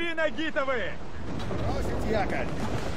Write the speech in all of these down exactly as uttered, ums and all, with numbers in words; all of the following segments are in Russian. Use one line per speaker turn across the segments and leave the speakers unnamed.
Пошли на Гитовы!
Бросить якорь!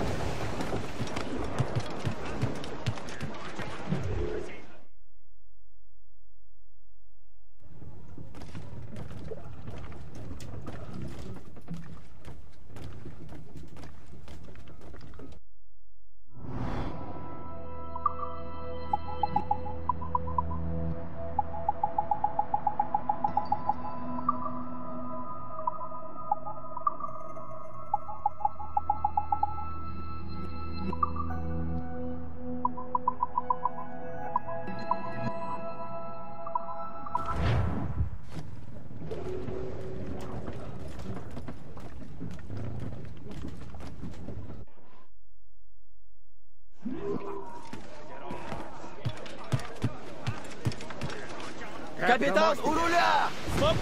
Капитан, у руля!
Стоп!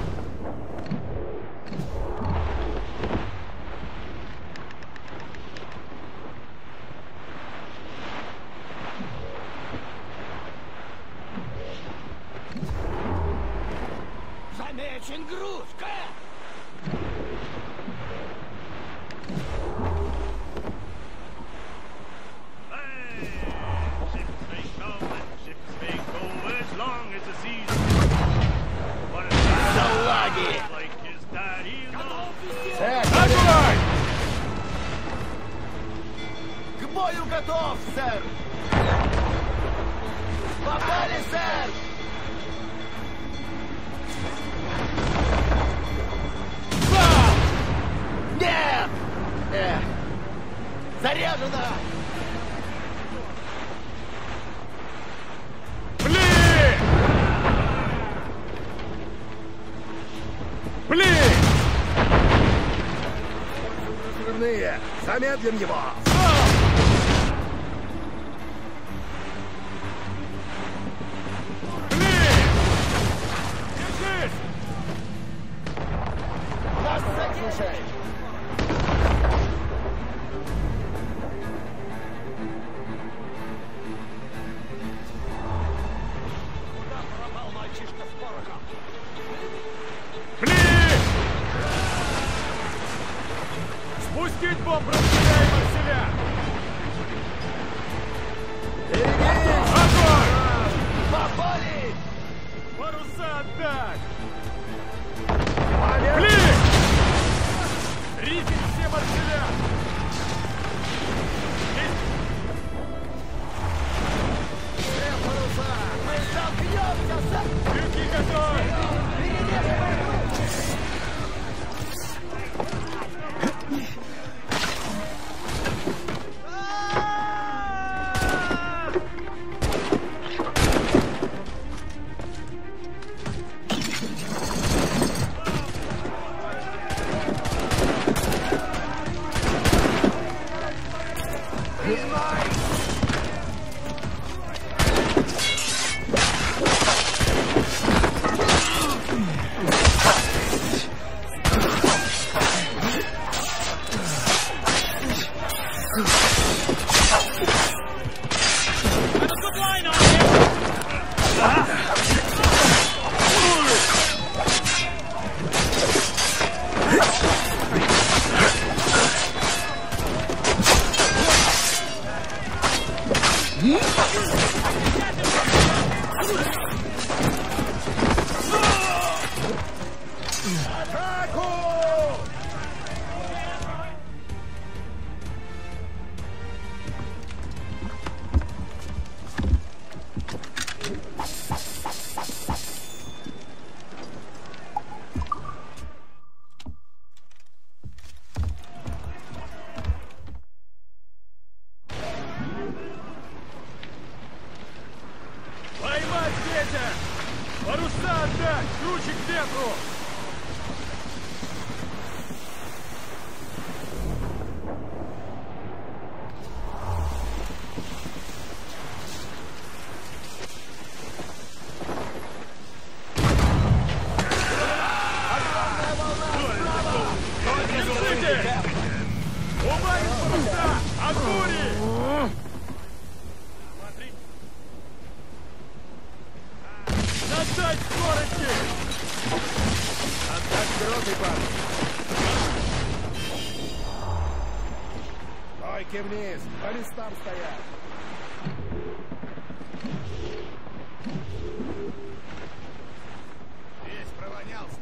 Замечен груз, Кэп!
Огонь!
К бою готов, сэр! Попали, сэр! Бам! Нет! Эх! Заряжено!
Пли! Пли!
Взрывные! Замедлим его!
Пли! Держись!
Нас задержали! Куда пропал мальчишка с порохом?
Пли! Спустить бомб, расстреляй Марселя! Огонь!
Попали!
Паруса отдать! Пли! Рифить все Марселя!
Все паруса! Мы столкнемся, сэр!
Крюки готовы!
Передерживай руки!
Поймать ветер! Паруса отдать! Ключик к ветру! Держите! Убавить паруса! От бури! Смотри! Отдать скорости! Отдать грозный парус!
Руки вниз! По местам стоять! Весь провонялся!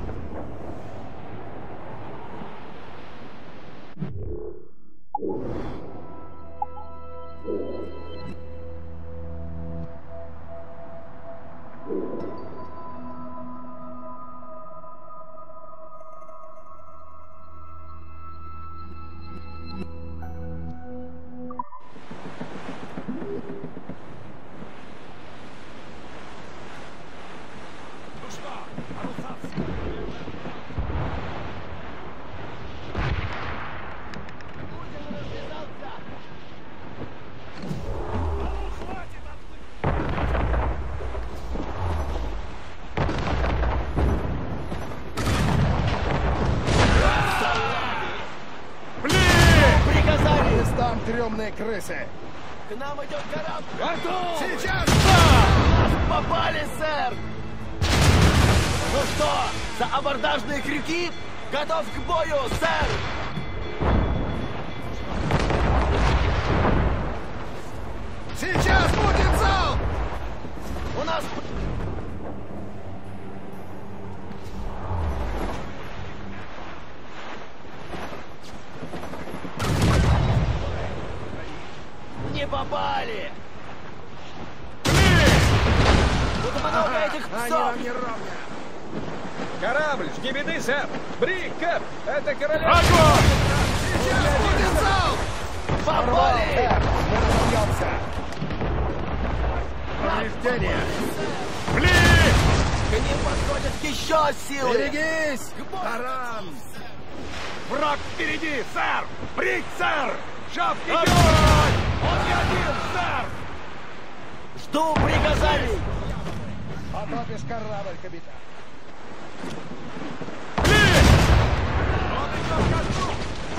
Трёмные крысы!
К нам идет корабль!
Готов!
Сейчас!
Нас попали, сэр! Ну что, за абордажные крюки? Готов к бою, сэр!
Сейчас будет залп!
У нас... Не попали! Тут много этих
Они
псов!
нам не ровня!
Корабль, жди беды, сэр! Брик, Кэп, это королева!
Огонь! Сейчас будет залп!
Попали!
Мы разобьемся! Повреждения!
Блин!
К ним подходят еще силы!
Берегись! Таран!
Враг впереди, сэр! Брик, сэр! Шаф идет! Он не один, сэр!
Жду приказаний!
Потопишь корабль, капитан!
Блин! Он идет ко дну!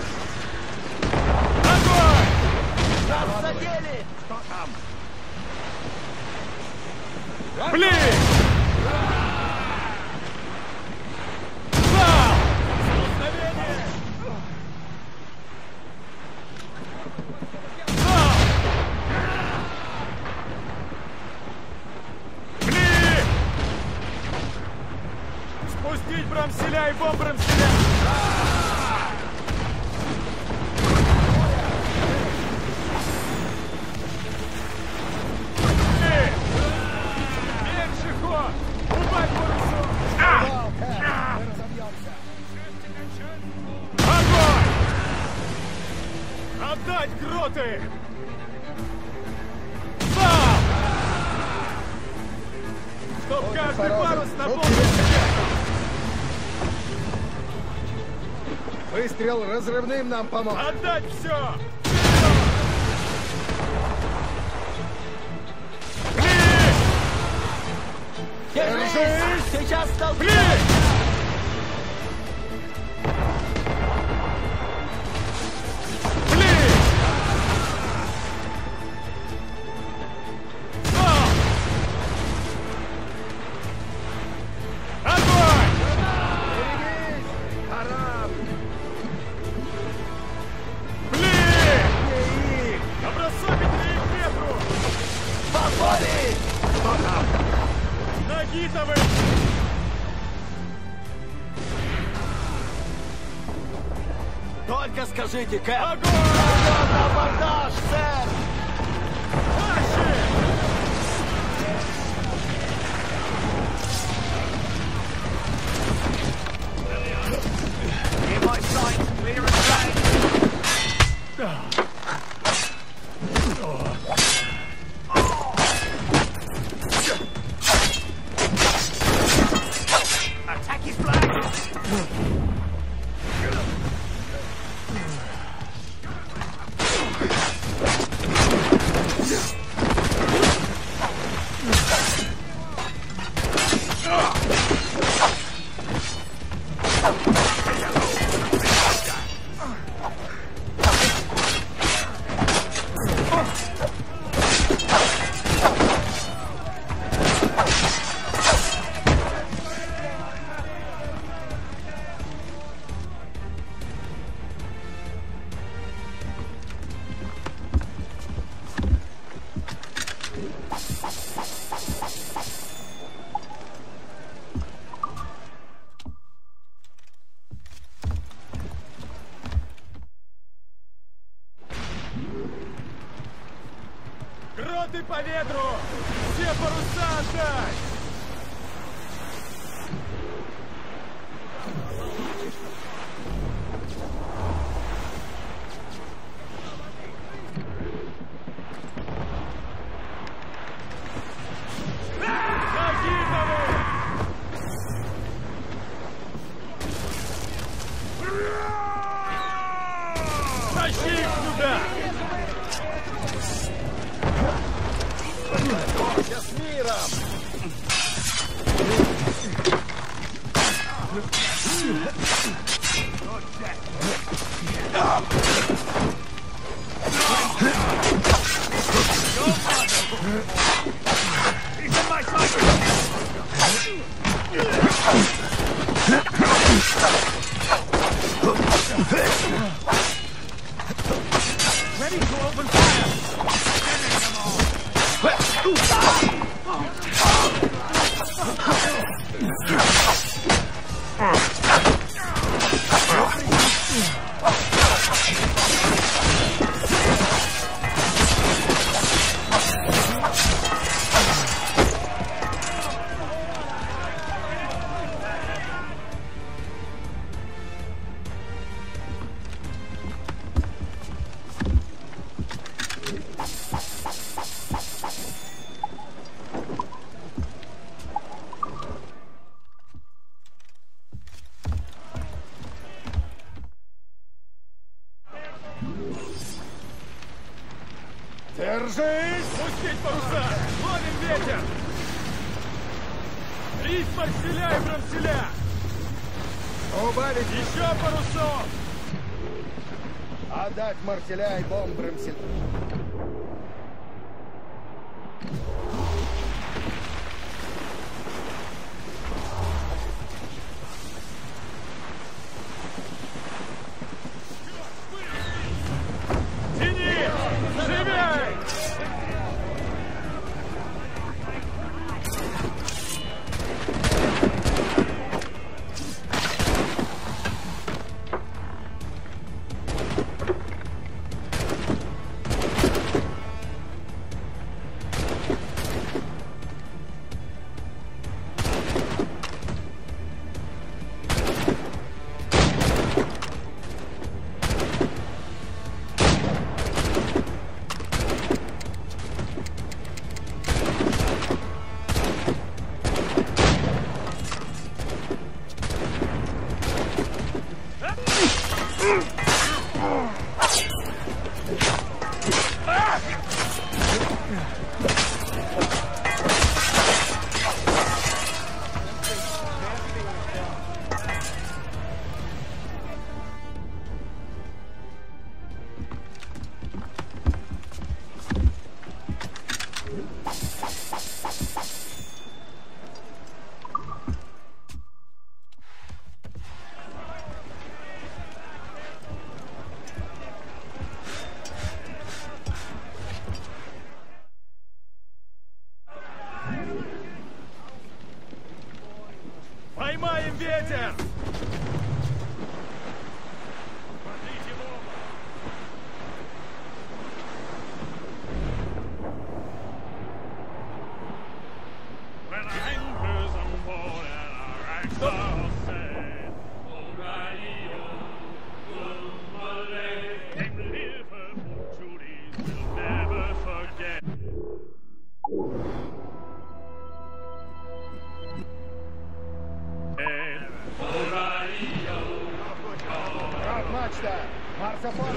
Огонь!
Нас задели!
Что там?
Блин! Зал! Столкновение! Зал! Блин! Спустить брамселя и бомбрамселя! Меньше ход! Убавь парусу!
Вал, Кэп! Мы разобьемся!
Огонь! Отдать гроты! Зал! Чтоб каждый парус наполнился!
Выстрел разрывным нам поможет!
Отдать все! Блин!
Держись!
Держись!
Сейчас столкнем!
Блин! Блин! Зал! Огонь!
Берегись! Таран!
Блин!
Не их!
Образцовитые к ветру!
Попали!
Что там?
Нагитовы!
Только скажите, Кэп!
Огонь!
Идет на абордаж, сэр!
Наши!
И мой сайт! Clear and sight! Attack his flag!
Мачты по ветру! Все паруса отдать!
Ready to open fire!
Держись! Пустить паруса! Ловим ветер! Рись марселя и брамселя!
Убавить!
Еще парусов!
Отдать марселя и бомбрамселя.
Поймаем ветер!
Мачта! Марсофон!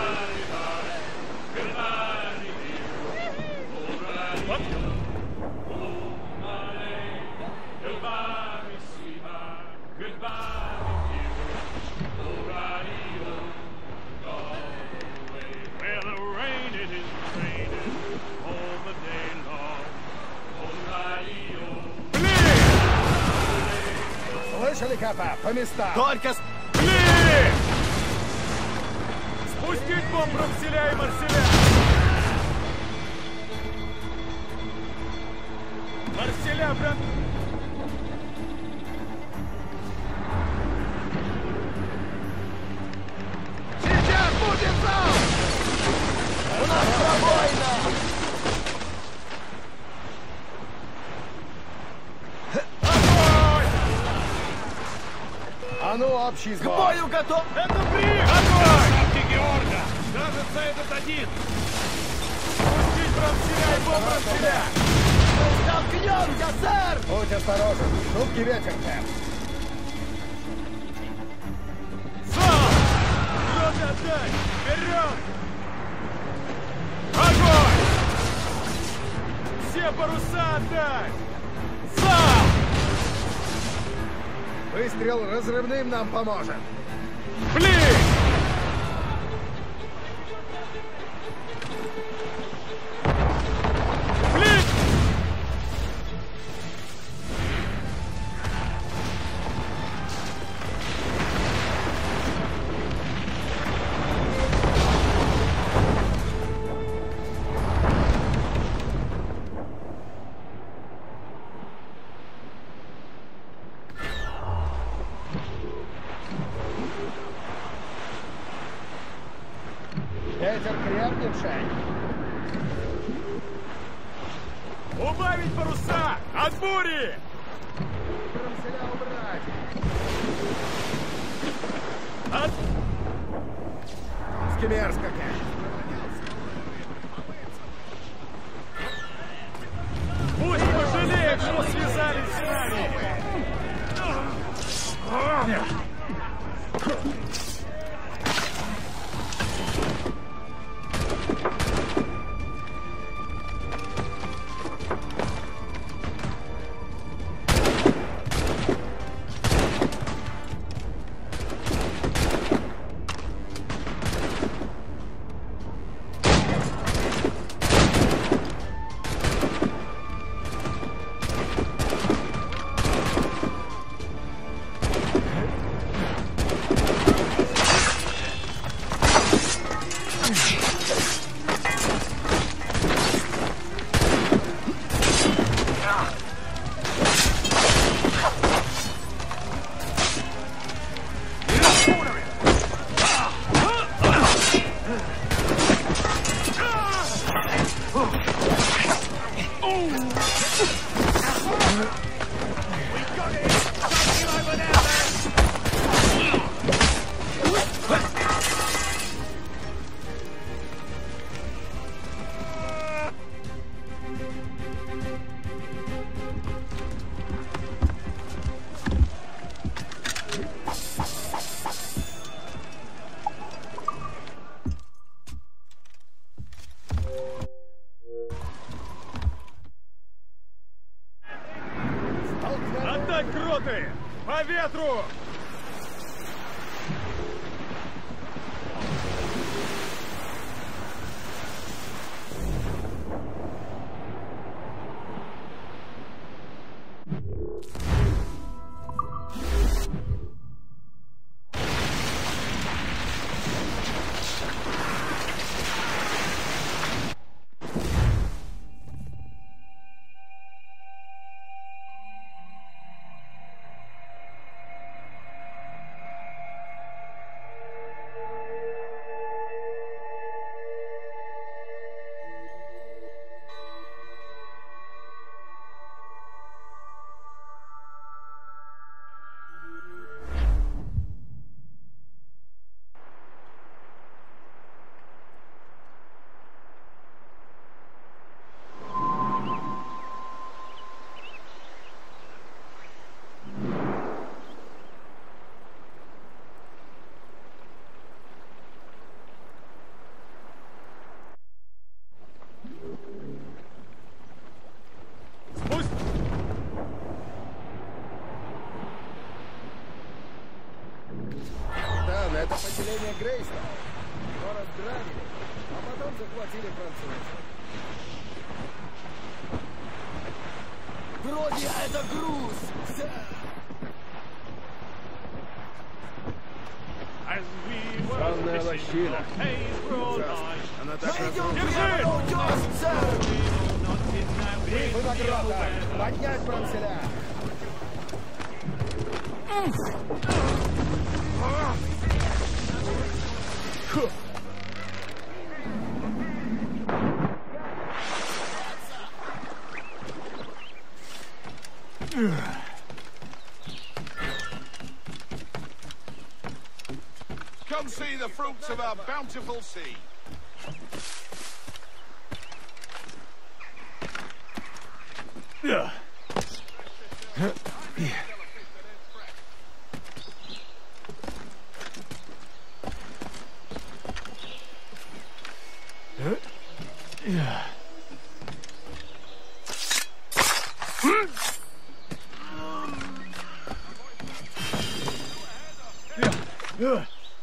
Слышали, капа? По местам!
Только...
Блин! Спустить бомб брамселя и марселя! Марселя, брат!
Сейчас будет залп!
У нас пробоина!
общий
К
сбор.
бою готов!
Это Брик! Огонь! Шапки Георга! Кажется, этот один! Пустить бронзеля и бомбронзеля!
Столкнемся, сэр!
Будь осторожен, шутки ветер, Кэп.
Сам! Вперед отдай! Вперед! Огонь! Все паруса отдай! Сам!
Выстрел разрывным нам поможет.
Блин! Блин!
Ветер крепнет, Шейн.
Убавить паруса! От бури!
Бронзеля убрать.
От...
Скимерска, Кэп.
Пусть пожалеют, что связались с нами! Отдать гроты! По ветру!
Это поселение Грейстон. Его разграбили, а потом захватили французы.
Вроде это груз, сэр.
Странная лощина. Она так
Мы идем
Держи!
прямо на утес, сэр.
винограда! Поднять бронзеля!
see the fruits of our bountiful sea.
Yeah. Yeah. Yeah. Yeah.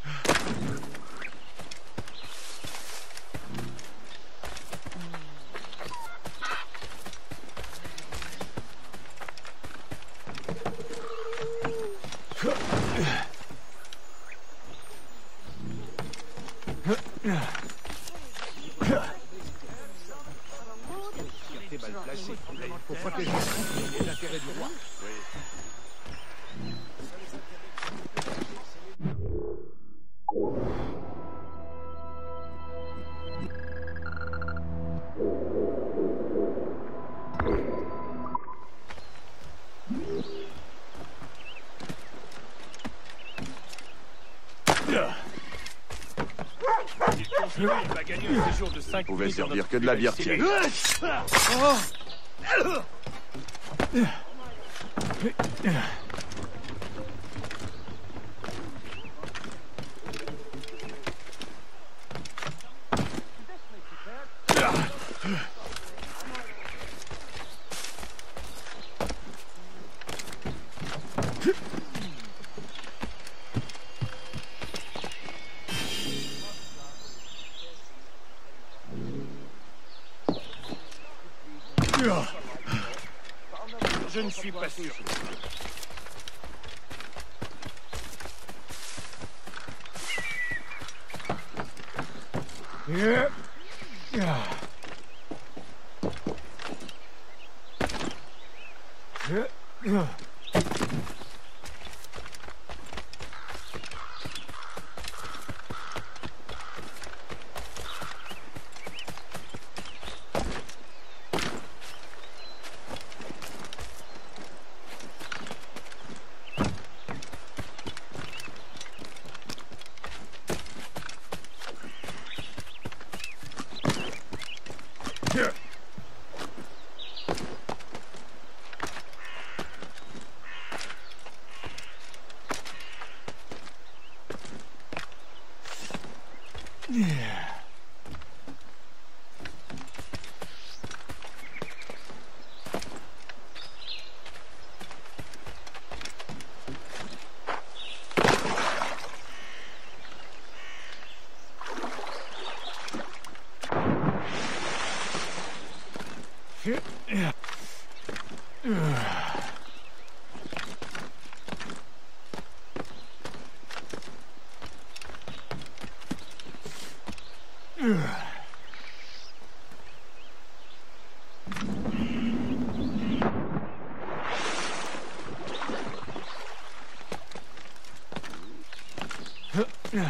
Pour protéger l'intérêt du roi.
Il va gagner un séjour de cinq
pouvait servir que de la bière tiède.
Je ne suis pas sûr.
Yeah. Yeah. Yeah. Yeah. Yeah. Yeah. Yeah.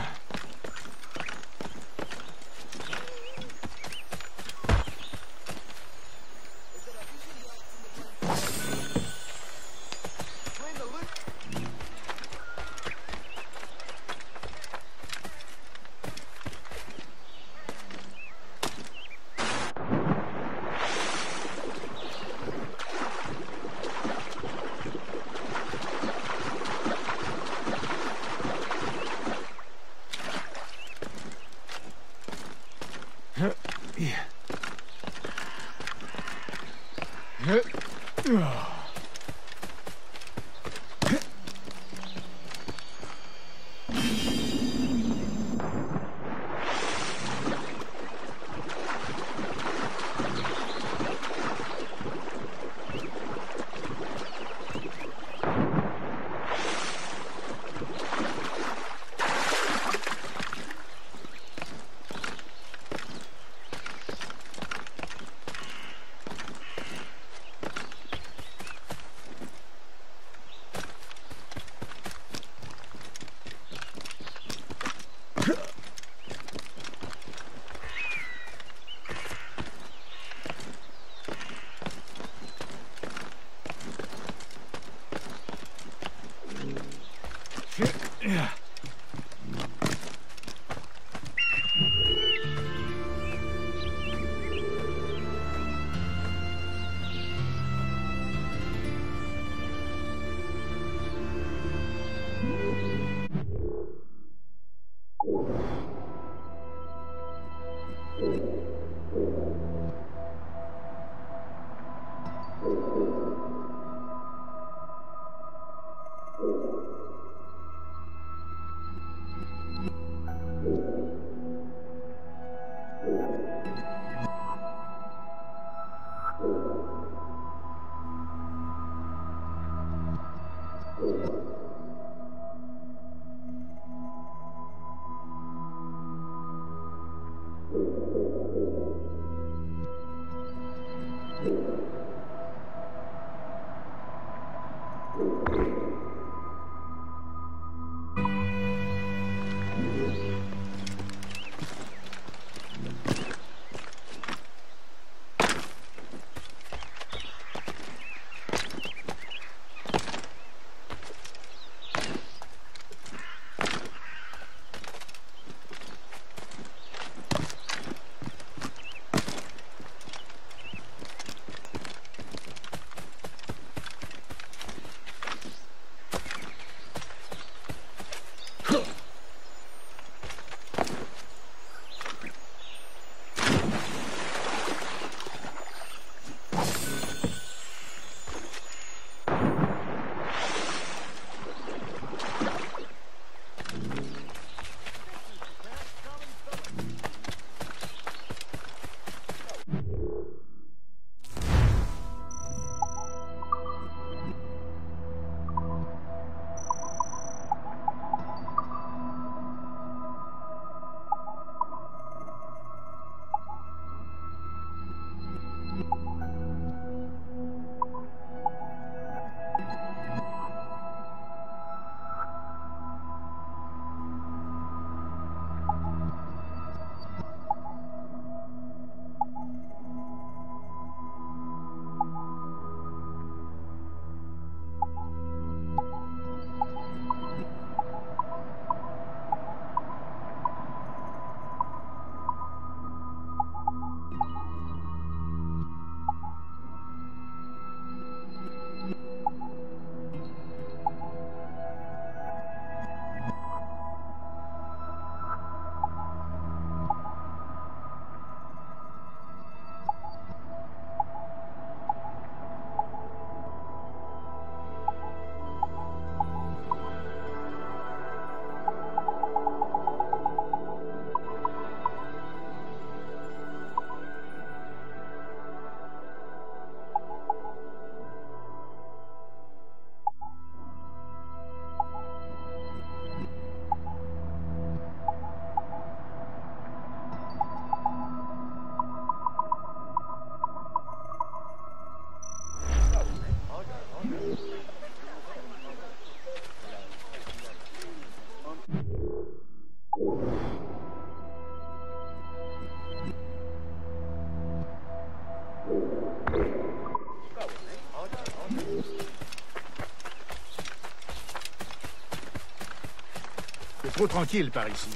C'est trop tranquille par ici.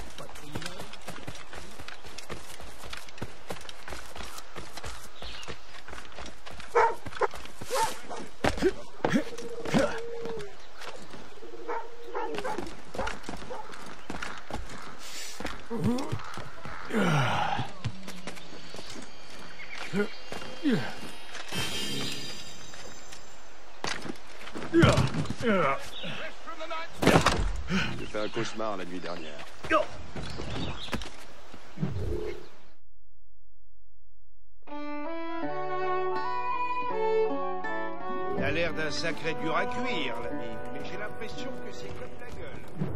J'ai fait un cauchemar la nuit dernière.
T'as l'air d'un sacré dur à cuire, l'ami, mais j'ai l'impression que c'est comme la gueule.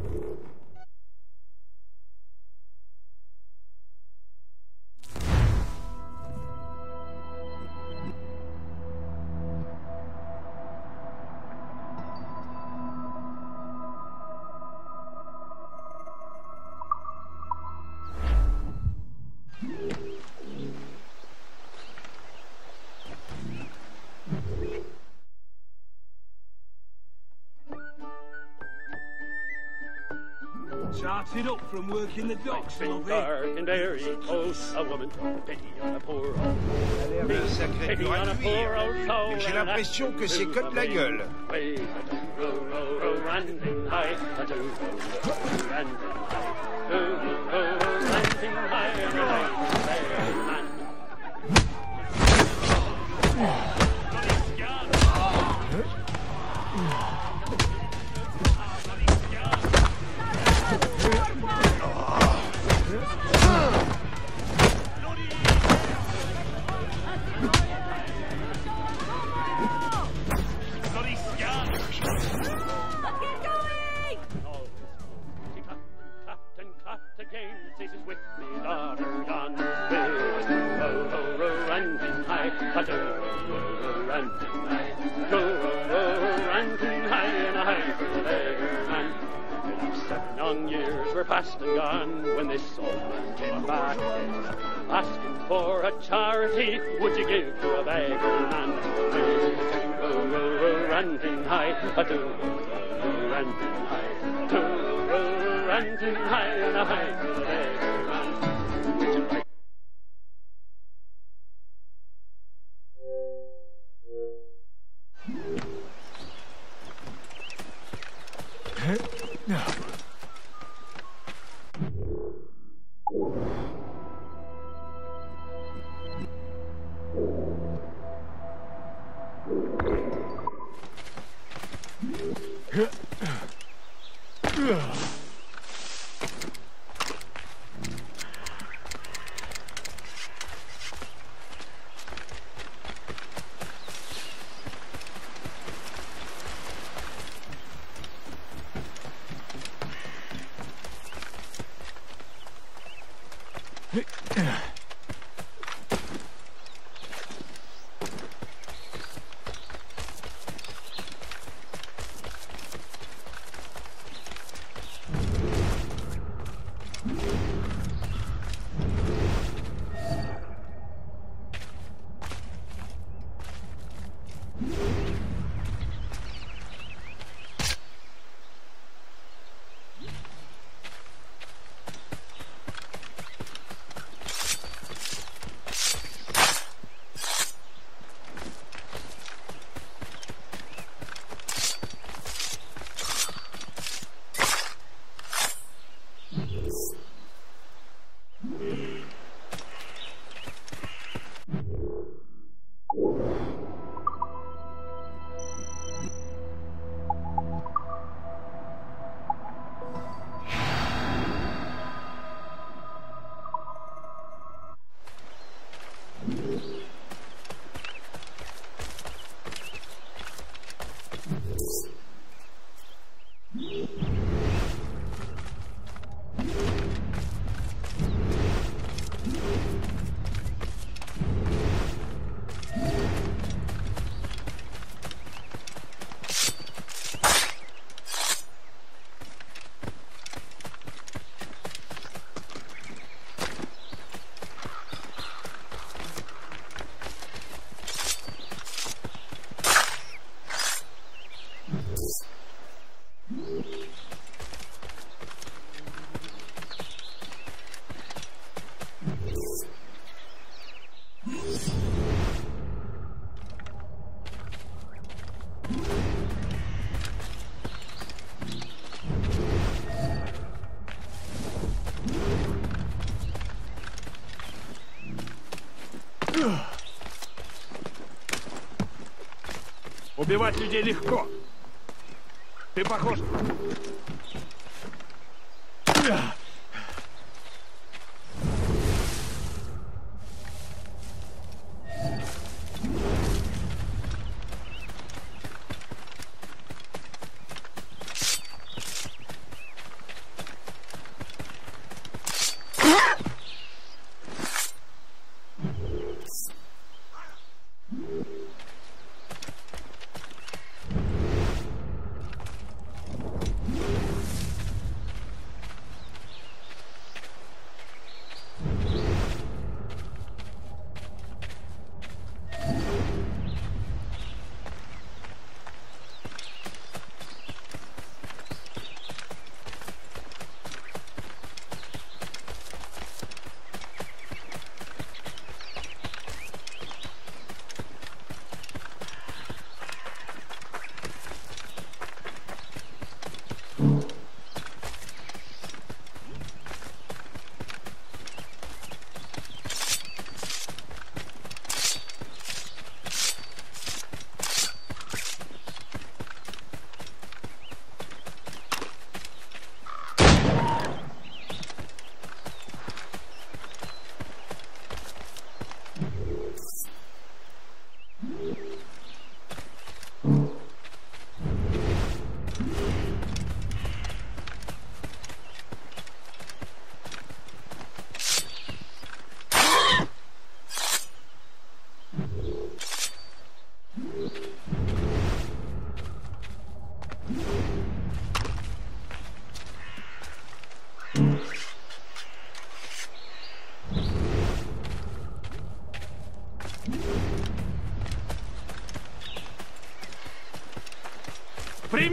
Started up from working the docks, love
dark and very close, a woman, pity on a poor old
Un sacré dur à cuire, l'ami, mais j'ai l'impression que c'est comme la gueule.
way, row, row, row, ranting high, a do, row, row, ranting high, do, row, row, ranting high, and a night, fair man. Clap and clap and clap. again ceases with me daughter gone. Row, row, row, ranting high, a do, row, row, ranting high, go, row, row, ranting high, and a high for the beggar man. Seven long years were past and gone when this old man came back again, asking for a charity. Would you give to a beggar man? Row, row, row, ranting high, a do, row, ranting high, do, row, ranting high, and a high for the beggar man. Would you like
No.
Убивать людей легко. Ты похож...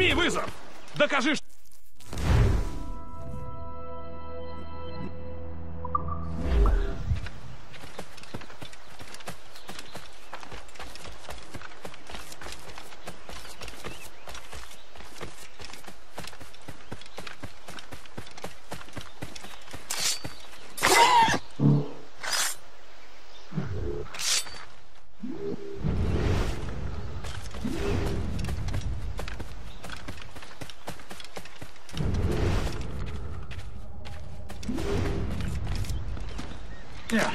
Прими вызов! Докажи, что...
Yeah.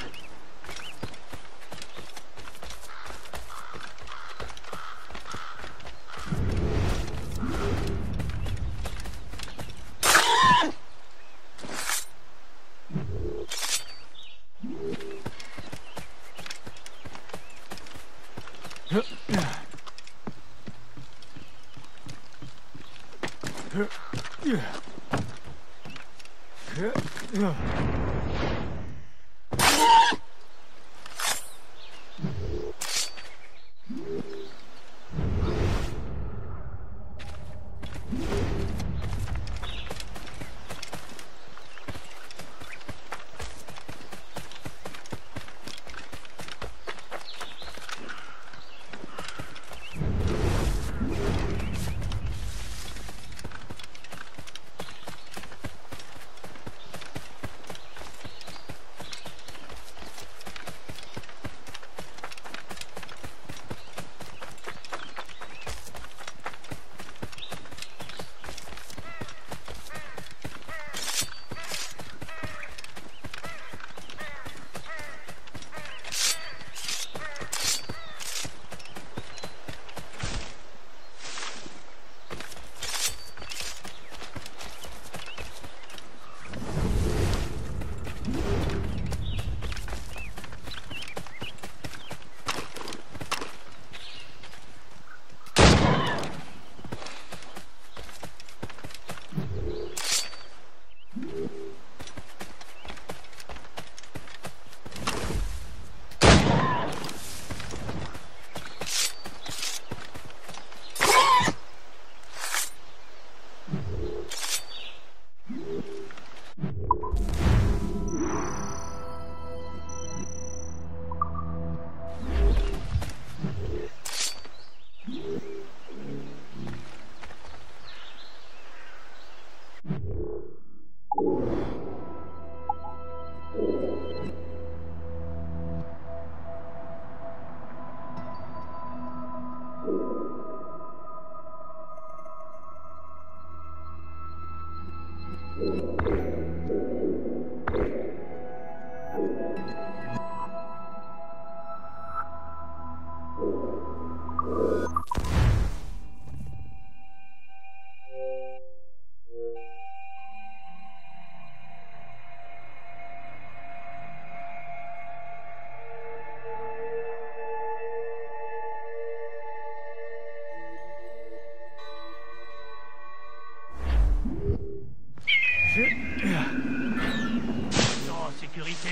En sécurité.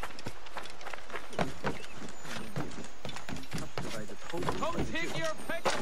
Come take your pick.